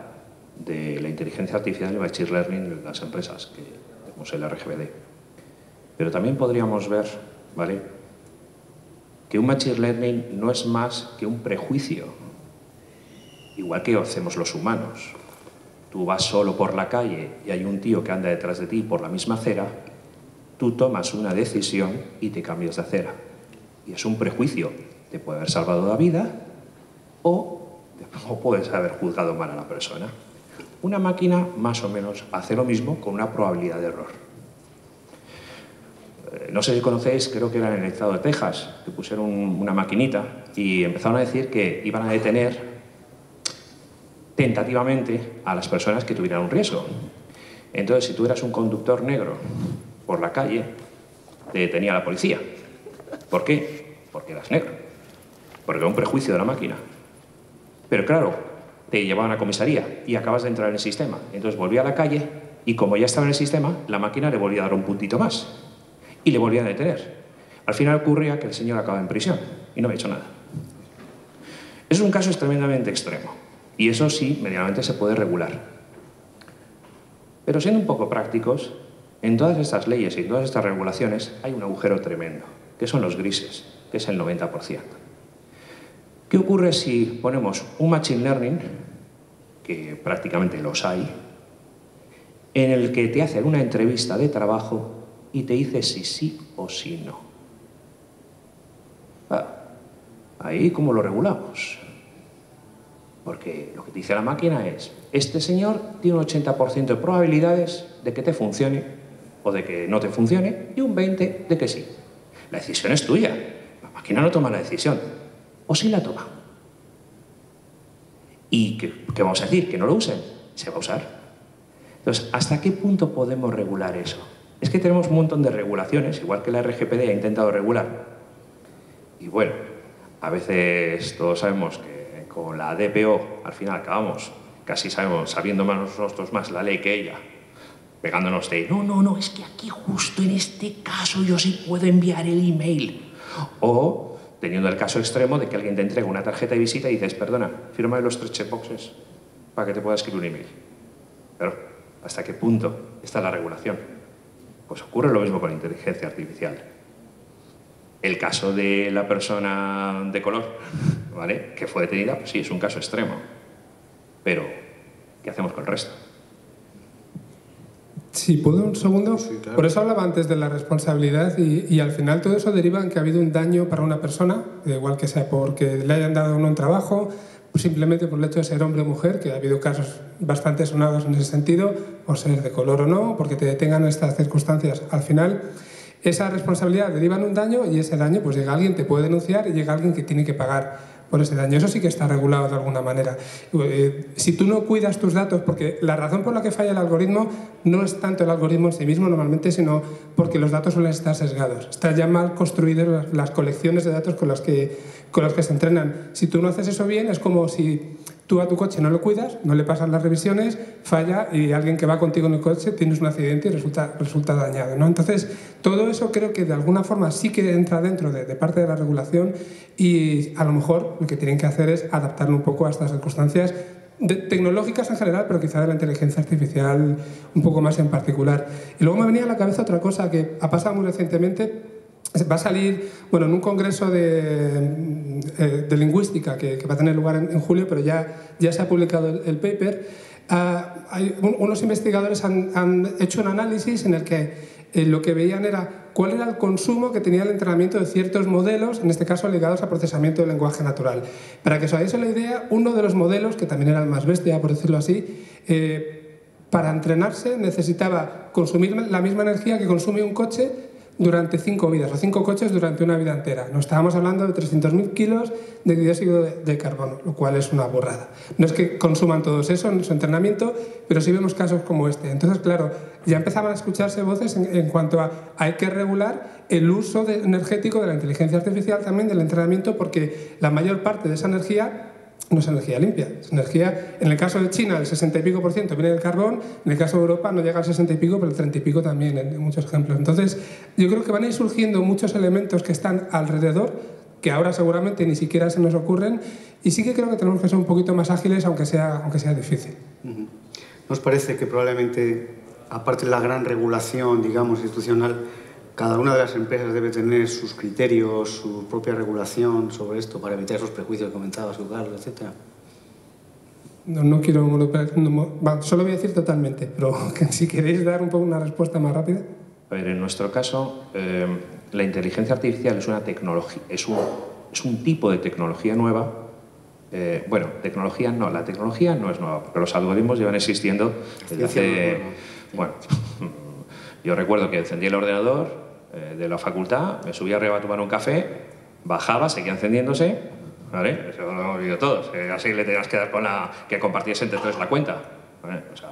de la inteligencia artificial y el machine learning en las empresas, que tenemos el R G B D. Pero también podríamos ver, ¿vale?, que un machine learning no es más que un prejuicio, igual que hacemos los humanos. Tú vas solo por la calle y hay un tío que anda detrás de ti por la misma acera, tú tomas una decisión y te cambias de acera. Y es un prejuicio. Te puede haber salvado la vida o, o puedes haber juzgado mal a la persona. Una máquina, más o menos, hace lo mismo con una probabilidad de error. no sé si conocéis, creo que era en el estado de Texas, que pusieron una maquinita y empezaron a decir que iban a detener tentativamente a las personas que tuvieran un riesgo. Entonces, si tú eras un conductor negro por la calle, te detenía la policía. ¿Por qué? Porque eras negro. Porque era un prejuicio de la máquina. Pero claro, te llevaban a comisaría y acabas de entrar en el sistema. Entonces volvía a la calle y como ya estaba en el sistema, la máquina le volvía a dar un puntito más. Y le volvían a detener. Al final ocurría que el señor acaba en prisión y no había hecho nada. Es un caso tremendamente extremo. Y eso sí, medianamente se puede regular. Pero siendo un poco prácticos, en todas estas leyes y en todas estas regulaciones hay un agujero tremendo, que son los grises, que es el noventa por ciento. ¿Qué ocurre si ponemos un machine learning, que prácticamente los hay, en el que te hacen una entrevista de trabajo y te dice si sí o si no? Ah, ahí, ¿cómo lo regulamos? Porque lo que te dice la máquina es, este señor tiene un ochenta por ciento de probabilidades de que te funcione o de que no te funcione y un veinte por ciento de que sí. La decisión es tuya. La máquina no toma la decisión. O sí la toma. ¿Y qué, qué vamos a decir? ¿Que no lo usen? Se va a usar. Entonces, ¿hasta qué punto podemos regular eso? Es que tenemos un montón de regulaciones, igual que la R G P D ha intentado regular. Y bueno, a veces todos sabemos que con la D P O al final acabamos casi sabemos, sabiendo más nosotros más la ley que ella, pegándonos de no, no, no, es que aquí justo en este caso yo sí puedo enviar el email. O teniendo el caso extremo de que alguien te entrega una tarjeta de visita y dices, perdona, fírmame los tres checkboxes para que te pueda escribir un email. Pero, ¿hasta qué punto está la regulación? Pues ocurre lo mismo con la inteligencia artificial. El caso de la persona de color, ¿vale?, que fue detenida, pues sí, es un caso extremo. Pero, ¿qué hacemos con el resto? Sí, ¿puedo un segundo? Sí, claro. Por eso hablaba antes de la responsabilidad y, y al final todo eso deriva en que ha habido un daño para una persona, da igual que sea porque le hayan dado un trabajo, pues simplemente por el hecho de ser hombre o mujer, que ha habido casos bastante sonados en ese sentido, o ser de color o no, porque te detengan estas circunstancias. Al final, esa responsabilidad deriva en un daño y ese daño, pues llega alguien, te puede denunciar y llega alguien que tiene que pagar por ese daño. Eso sí que está regulado de alguna manera. Eh, si tú no cuidas tus datos, porque la razón por la que falla el algoritmo no es tanto el algoritmo en sí mismo normalmente, sino porque los datos suelen estar sesgados. Están ya mal construidas las, las colecciones de datos con las, que, con las que se entrenan. Si tú no haces eso bien, es como si tú a tu coche no lo cuidas, no le pasas las revisiones, falla y alguien que va contigo en el coche tienes un accidente y resulta, resulta dañado, ¿no? Entonces, todo eso creo que de alguna forma sí que entra dentro de, de parte de la regulación y a lo mejor lo que tienen que hacer es adaptarlo un poco a estas circunstancias de, tecnológicas en general, pero quizá de la inteligencia artificial un poco más en particular. Y luego me venía a la cabeza otra cosa que ha pasado muy recientemente. Va a salir, bueno, en un congreso de, eh, de lingüística que, que va a tener lugar en, en julio, pero ya, ya se ha publicado el, el paper. Uh, hay, un, unos investigadores han, han hecho un análisis en el que eh, lo que veían era cuál era el consumo que tenía el entrenamiento de ciertos modelos, en este caso ligados a procesamiento del lenguaje natural. Para que os hagáis la idea, uno de los modelos, que también era el más bestia, por decirlo así, eh, para entrenarse necesitaba consumir la misma energía que consume un coche durante cinco vidas, o cinco coches durante una vida entera. No estábamos hablando de trescientos mil kilos de dióxido de, de carbono, lo cual es una burrada. No es que consuman todos eso en su entrenamiento, pero sí vemos casos como este. Entonces, claro, ya empezaban a escucharse voces en, en cuanto a hay que regular el uso de, energético de la inteligencia artificial también del entrenamiento, porque la mayor parte de esa energía no es energía limpia, es energía, en el caso de China el sesenta y pico por ciento viene del carbón, en el caso de Europa no llega al sesenta y pico, pero el treinta y pico también en muchos ejemplos. Entonces yo creo que van a ir surgiendo muchos elementos que están alrededor, que ahora seguramente ni siquiera se nos ocurren, y sí que creo que tenemos que ser un poquito más ágiles, aunque sea, aunque sea difícil. Uh-huh. ¿Nos parece que probablemente, aparte de la gran regulación, digamos, institucional, cada una de las empresas debe tener sus criterios, su propia regulación sobre esto para evitar esos prejuicios que comentabas, Carlos, etcétera? No, no quiero no, solo voy a decir totalmente, pero si queréis dar un poco una respuesta más rápida. A ver, en nuestro caso, eh, la inteligencia artificial es una tecnología, es un, es un tipo de tecnología nueva. Eh, bueno, tecnología no, la tecnología no es nueva, porque los algoritmos llevan existiendo desde hace... Bueno, yo recuerdo que encendía el ordenador, eh, de la facultad, me subía arriba a tomar un café, bajaba, seguía encendiéndose, ¿vale? Eso lo hemos vivido todos, eh, así le tenías que dar con la... que compartiese entre todos la cuenta, ¿vale? O sea,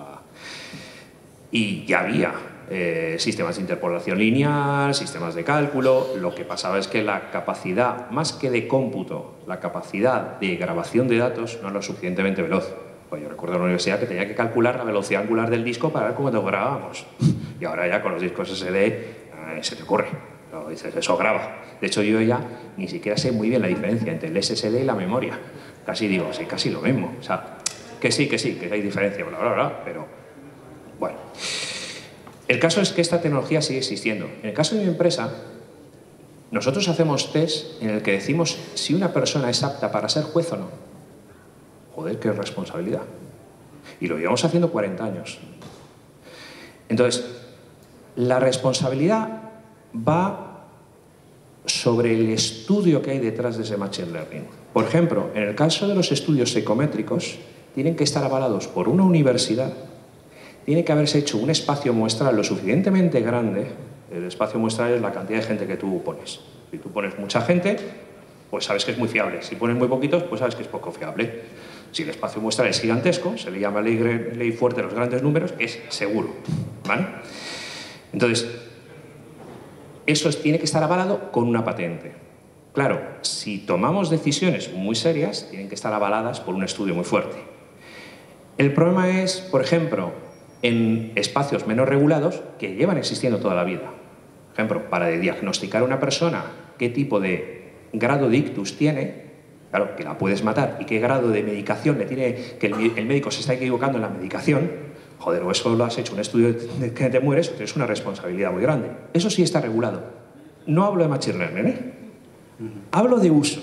y ya había eh, sistemas de interpolación lineal, sistemas de cálculo. Lo que pasaba es que la capacidad, más que de cómputo, la capacidad de grabación de datos no era lo suficientemente veloz. Pues yo recuerdo en la universidad que tenía que calcular la velocidad angular del disco para ver cómo lo grabábamos. Y ahora ya con los discos ese de eh, se te ocurre. No, dices, eso graba. De hecho, yo ya ni siquiera sé muy bien la diferencia entre el ese ese de y la memoria. Casi digo, sí, casi lo mismo. O sea, que sí, que sí, que hay diferencia, bla, bla, bla, pero bueno. El caso es que esta tecnología sigue existiendo. En el caso de mi empresa, nosotros hacemos test en el que decimos si una persona es apta para ser juez o no. Joder, qué responsabilidad. Y lo llevamos haciendo cuarenta años. Entonces, la responsabilidad va sobre el estudio que hay detrás de ese machine learning. Por ejemplo, en el caso de los estudios psicométricos, tienen que estar avalados por una universidad, tiene que haberse hecho un espacio muestral lo suficientemente grande. El espacio muestral es la cantidad de gente que tú pones. Si tú pones mucha gente, pues sabes que es muy fiable. Si pones muy poquitos, pues sabes que es poco fiable. Si el espacio muestral es gigantesco, se le llama ley, ley fuerte de los grandes números, es seguro, ¿vale? Entonces, eso es, tiene que estar avalado con una patente. Claro, si tomamos decisiones muy serias, tienen que estar avaladas por un estudio muy fuerte. El problema es, por ejemplo, en espacios menos regulados que llevan existiendo toda la vida. Por ejemplo, para diagnosticar a una persona qué tipo de grado de ictus tiene, claro, que la puedes matar, y qué grado de medicación le tiene, que el, el médico se está equivocando en la medicación, joder, o eso lo has hecho un estudio de que te mueres, es una responsabilidad muy grande. Eso sí está regulado. No hablo de machine learning, ¿eh? Hablo de uso.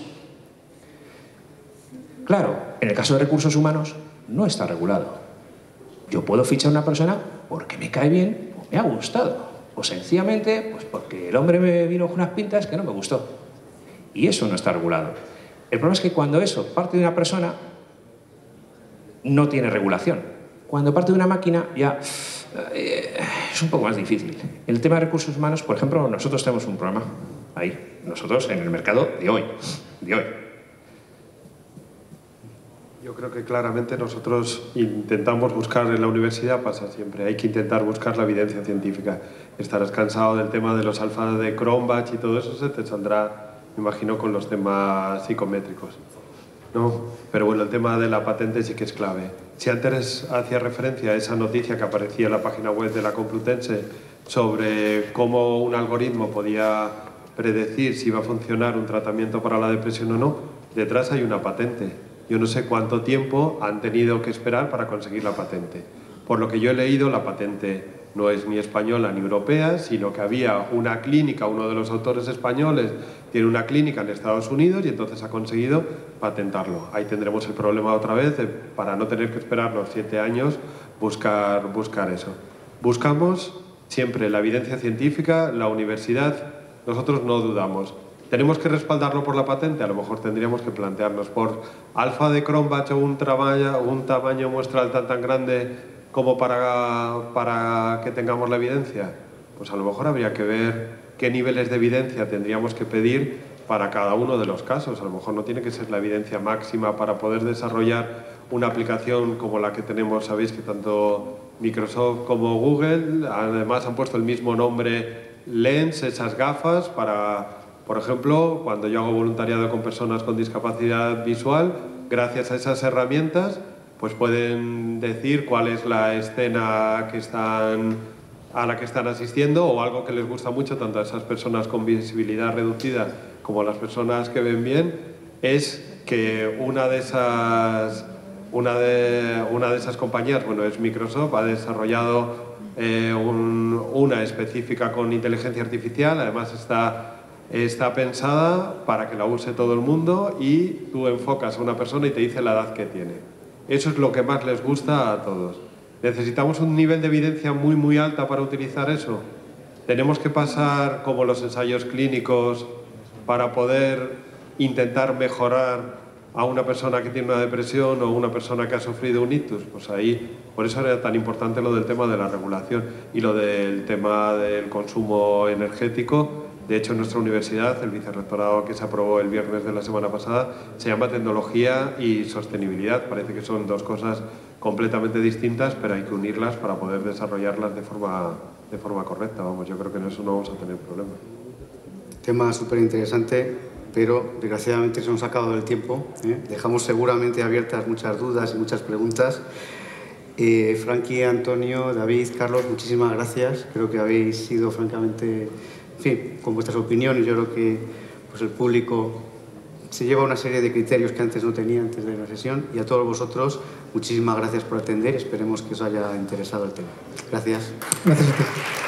Claro, en el caso de recursos humanos no está regulado. Yo puedo fichar a una persona porque me cae bien o me ha gustado. O sencillamente, pues porque el hombre me vino con unas pintas que no me gustó. Y eso no está regulado. El problema es que cuando eso parte de una persona, no tiene regulación. Cuando parte de una máquina, ya eh, es un poco más difícil. En el tema de recursos humanos, por ejemplo, nosotros tenemos un problema ahí. Nosotros en el mercado de hoy. De hoy. Yo creo que claramente nosotros intentamos buscar en la universidad, pasa siempre, hay que intentar buscar la evidencia científica. Estarás cansado del tema de los alfa de Cronbach y todo eso, se te saldrá, me imagino, con los temas psicométricos, ¿no? Pero bueno, el tema de la patente sí que es clave. Si antes hacía referencia a esa noticia que aparecía en la página web de la Complutense sobre cómo un algoritmo podía predecir si iba a funcionar un tratamiento para la depresión o no, detrás hay una patente. Yo no sé cuánto tiempo han tenido que esperar para conseguir la patente. Por lo que yo he leído, la patente no es ni española ni europea, sino que había una clínica, uno de los autores españoles tiene una clínica en Estados Unidos y entonces ha conseguido patentarlo. Ahí tendremos el problema otra vez de, para no tener que esperar los siete años, buscar, buscar eso. Buscamos siempre la evidencia científica, la universidad, nosotros no dudamos. ¿Tenemos que respaldarlo por la patente? A lo mejor tendríamos que plantearnos por alfa de Cronbach o un tamaño, un tamaño muestral tan tan grande como para, para que tengamos la evidencia. Pues a lo mejor habría que ver qué niveles de evidencia tendríamos que pedir para cada uno de los casos. A lo mejor no tiene que ser la evidencia máxima para poder desarrollar una aplicación como la que tenemos. Sabéis que tanto Microsoft como Google además han puesto el mismo nombre Lens, esas gafas para... Por ejemplo, cuando yo hago voluntariado con personas con discapacidad visual, gracias a esas herramientas, pues pueden decir cuál es la escena que están, a la que están asistiendo o algo que les gusta mucho tanto a esas personas con visibilidad reducida como a las personas que ven bien, es que una de esas, una de, una de esas compañías, bueno, es Microsoft, ha desarrollado eh, un, una específica con inteligencia artificial, además está... Está pensada para que la use todo el mundo y tú enfocas a una persona y te dice la edad que tiene. Eso es lo que más les gusta a todos. ¿Necesitamos un nivel de evidencia muy muy alta para utilizar eso? ¿Tenemos que pasar como los ensayos clínicos para poder intentar mejorar a una persona que tiene una depresión o una persona que ha sufrido un ictus, pues ahí, por eso era tan importante lo del tema de la regulación y lo del tema del consumo energético. De hecho, en nuestra universidad, el vicerrectorado que se aprobó el viernes de la semana pasada, se llama Tecnología y Sostenibilidad. Parece que son dos cosas completamente distintas, pero hay que unirlas para poder desarrollarlas de forma, de forma correcta. Vamos, yo creo que en eso no vamos a tener problemas. Tema súper interesante, pero desgraciadamente se nos ha acabado el tiempo, ¿eh? Dejamos seguramente abiertas muchas dudas y muchas preguntas. Eh, Frankie, Antonio, David, Carlos, muchísimas gracias. Creo que habéis sido francamente... En fin, con vuestras opiniones, yo creo que pues, el público se lleva una serie de criterios que antes no tenía, antes de la sesión. Y a todos vosotros, muchísimas gracias por atender. Esperemos que os haya interesado el tema. Gracias. Gracias a ti.